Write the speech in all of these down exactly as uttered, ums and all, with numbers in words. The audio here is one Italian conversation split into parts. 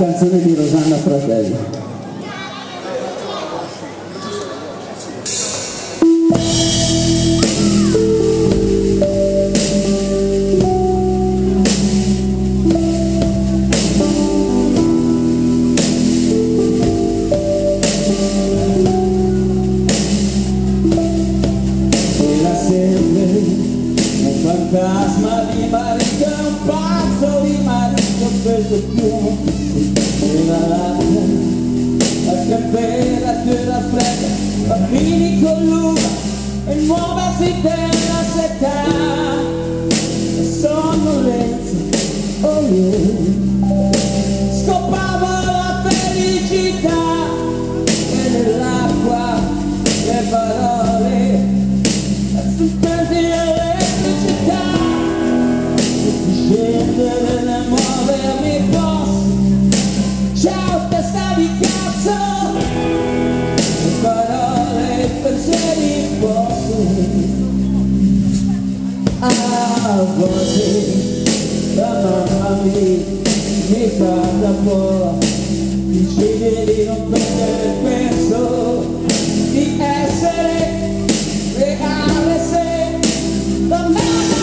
canzone di Rosanna Fratello. Fantasma di marito, un pazzo di marito per lo più nella latta, la temperatura fredda, bambini con l'uva e muoversi della setta, la sonnolenza, oh yeah, scopava la felicità e nell'acqua le parole, assolutamente scendere e muovermi posso. Ciao testa di cazzo, le parole, i pensieri posso. A volte la mamma mi, mi fa da po', decide di non prendere il peso, di essere reale se la mamma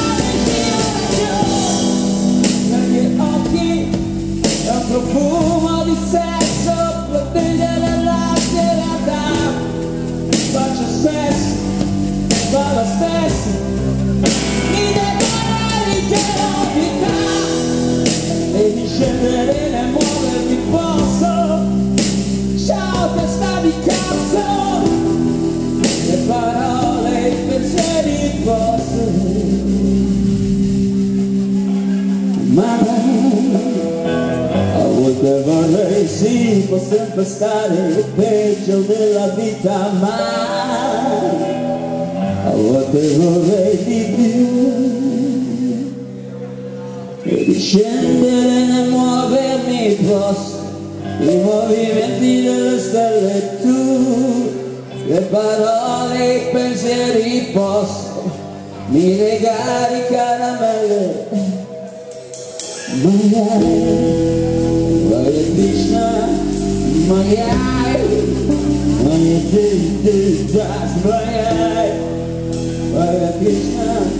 profumo di sesso, protegge la serata, faccio stesso, fa lo stesso, mi devora di novità, e di scendere e muovermi posso. Ciao testa di cazzo, le parole, i pensieri posso. Ma vorrei sì, può sempre stare il peggio della vita, ma a volte vorrei di più, e di scendere e muovermi posso, i movimenti delle stelle tu, le parole, i pensieri posso, mi regali caramelle, magari Hare Krishna, Mayai, Hare Krishna, Hare Krishna.